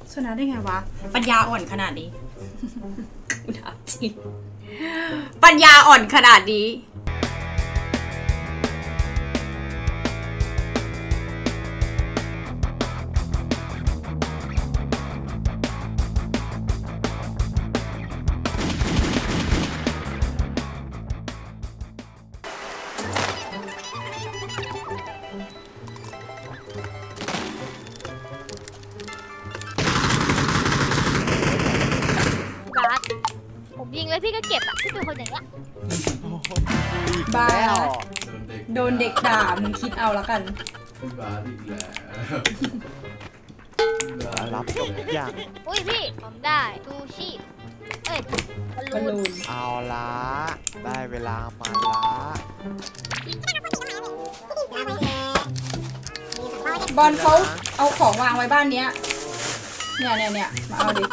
ชนะได้ไงวะปัญญาอ่อนขนาดนี้กูถามจริงปัญญาอ่อนขนาดนี้ผมยิงเลยพี่ก็เก็บอ่ะพี่เป็นคนอย่างเงี้ยบ้าโดนเด็กด่ามึงคิดเอาละกันบาอีกแล้วรับจบทุกอย่างอุ้ยพี่ผมได้ดูชีพเอ้ยบอลลูนเอาละได้เวลามาละบอลเขาเอาของวางไว้บ้านเนี้ยเนี่ยมาเอาดิ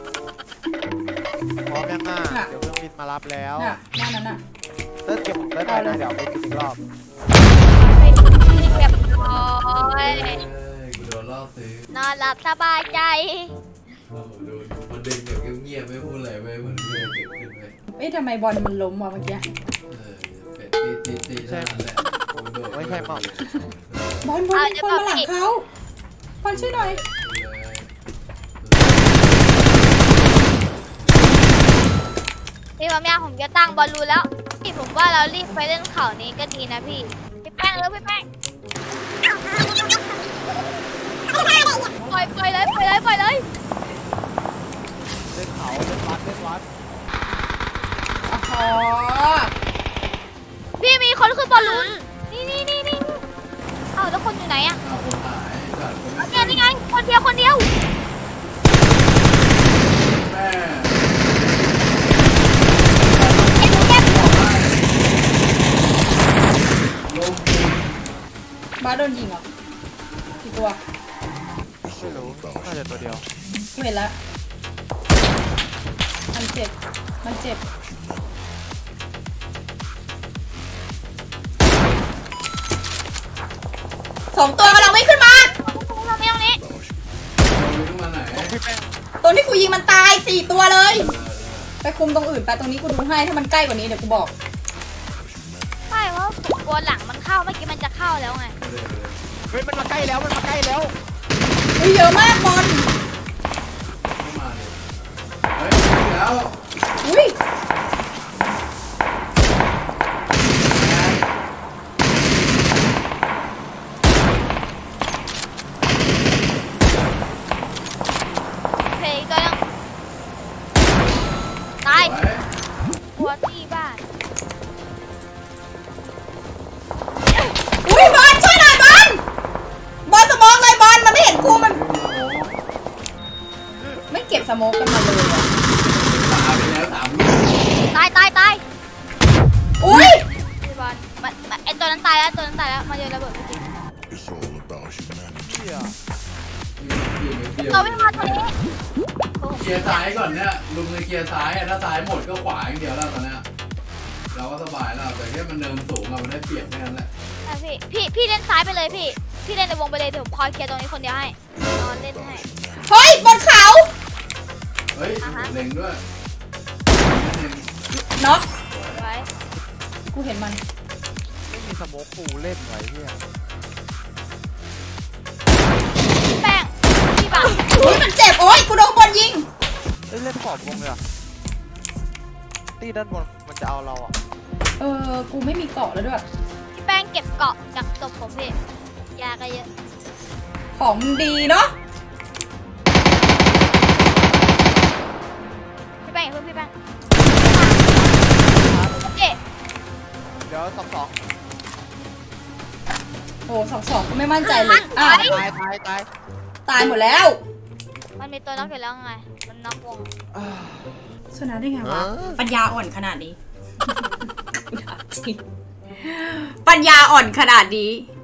พร้อมยังอ่ะเดี๋ยวเครื่องบินมารับแล้วบ้านนั้นน่ะเต้นเก็บได้ไหมนะเดี๋ยวไปกินอีกรอบเก็บน้อยกูโดนล่อซื้อนอนหลับสบายใจดูมันดึงแบบเงียบๆไม่พูดอะไรไม่เหมือนเพื่อนเก็บขึ้นเลยเอ๊ะทำไมบอลมันล้มวะเมื่อกี้เป็ดตีนั่นแหละไม่ใช่หมอกบอลมาหลังเขาบอลช่วยหน่อยพี่บางอย่างผมจะตั้งบอลลูนแล้วพี่ผมว่าเรารีบไปเล่นเขานี้ก็ดีนะพี่แป้งเลยพี่แป้งปล่อยเลยเล่นเขาเล่นวัดอ๋อพี่มีคนขึ้นบอลลูนนี่เอ้าแล้วคนอยู่ไหนอ่ะนี่ไงคนเดียวแม่บ้าโดนยิงเหรอกี่ตัวไม่รู้น่าจะตัวเดียวกูเห็นแล้วมันเจ็บ2 ตัวกำลังวิ่งขึ้นมาตรงนี้ตรงที่กูยิงมันตาย4 ตัวเลยไปคุมตรงอื่นไปตรงนี้กูดูให้ถ้ามันใกล้กว่านี้เดี๋ยวกูบอกไม่ว่าตัวหลังมันเข้าเมื่อกี้มันจะเข้าแล้วไงเฮ้ยมันมาใกล้แล้วเยอะมากบอลเฮ้ยแล้วอุ้ยเพย์ก็ยังตายตัวที่บ้านอุ้ยบอลช่วยหน่อยบอลสมองเลยบอลมันไม่เห็นกูมันไม่เก็บสโมกกันมาเลยอ่ะไปแล้วตายอุ้ยบอลไอตัวนั้นตายแล้วมาเจอระเบิดจริงเราไม่มาตรงนี้เกียร์ซ้ายก่อนเนี่ยลุงในเกียร์ซ้ายถ้าซ้ายหมดก็ขวาอย่างเดียวแล้วตอนนี้เราก็สบายแล้วแต่แค่มันเนินสูงมันได้เปรียบแค่นั้นแหละพี่เล่นซ้ายไปเลยพี่เล่นในวงไปเลยเดี๋ยวผมคอยเคลียร์ตรงนี้คนเดียวให้นอนเล่นให้เฮ้ยบนเขาเฮ้ยเล็งด้วยน็อกไว้กูเห็นมันไม่มีสโมกปูเล่นไว้เพื่อแป้งพี่บังอุ้ยมันเจ็บโอ้ยกูโดนบอลยิงเล่นขอบวงเลยตีด้านบนมันจะเอาเราอ่ะกูไม่มีเกาะแล้วด้วยพี่แป้งเก็บเกาะจากศพผมพี่ยาก็เยอะของมันดีเนาะพี่แป้งพี่แป้งเดี๋ยว2 โอ้2ก็ไม่มั่นใจเลยตายหมดแล้วมันมีตัวน็อกอยู่แล้วไงมันน็อกวงชนะได้ไงวะปัญญาอ่อนขนาดนี้ปัญญาอ่อนขนาดนี้